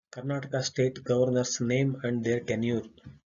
Karnataka state governors name and their tenure.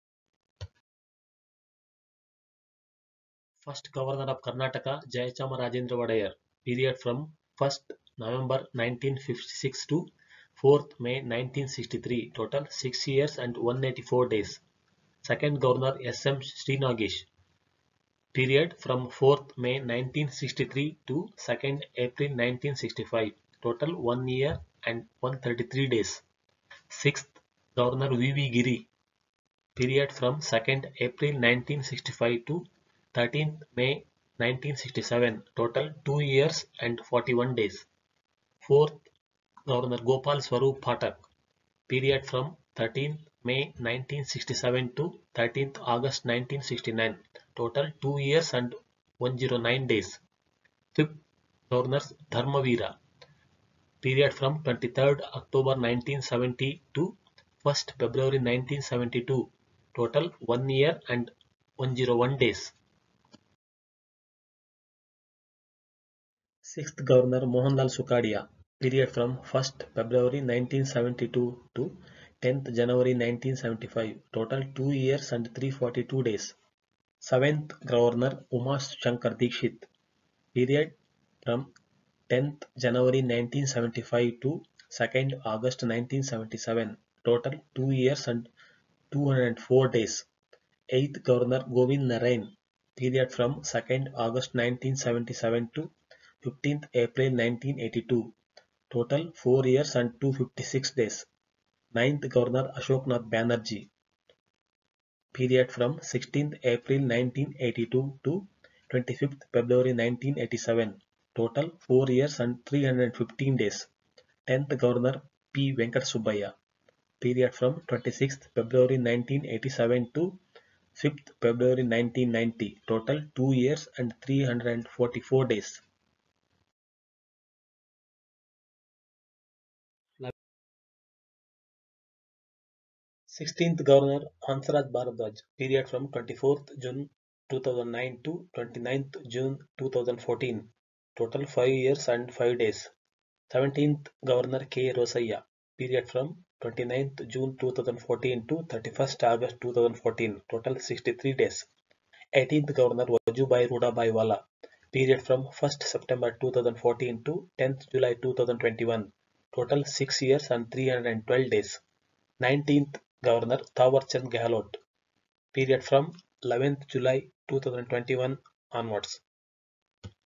First Governor of Karnataka Jayachamrajendra Wadayar, period from 1st November 1956 to 4th May 1963, total 6 years and 184 days. Second Governor S.M. Srinagesh, period from 4th May 1963 to 2nd April 1965, total 1 year and 133 days. Sixth Governor V.V. Giri, period from 2nd April 1965 to 13th May 1967, total 2 years and 41 days. Fourth Governor Gopal Swarup Phatak, period from 13th May 1967 to 13th August 1969, total 2 years and 109 days. Fifth Governor Dharmavira, period from 23rd October 1970 to 1st February 1972, total 1 year and 101 days. Sixth Governor Mohanlal Sukadia, period from 1st February 1972 to 10th January 1975, total 2 years and 342 days. Seventh Governor Uma Shankar Dikshit, period from 10th January 1975 to 2nd August 1977, total 2 years and 204 days. Eighth Governor Govind Narain, period from 2nd August 1977 to 15th April 1982, total 4 years and 256 days. Ninth Governor Ashoknath Banerjee, period from 16th April 1982 to 25th February 1987, total 4 years and 315 days. 10th Governor P. Venkat Subbaiah, period from 26th February 1987 to 5th February 1990, total 2 years and 344 days. 16th Governor Hansraj Bharadwaj, period from 24th June 2009 to 29th June 2014, total 5 years and 5 days. 17th Governor K. Rosaiah, period from 29th June 2014 to 31st August 2014, total 63 days. 18th Governor Vajubai Rudabai Wala, period from 1st September 2014 to 10th July 2021, total 6 years and 312 days. 19th Governor Thawarchand Gehlot, period from 11th July 2021 onwards,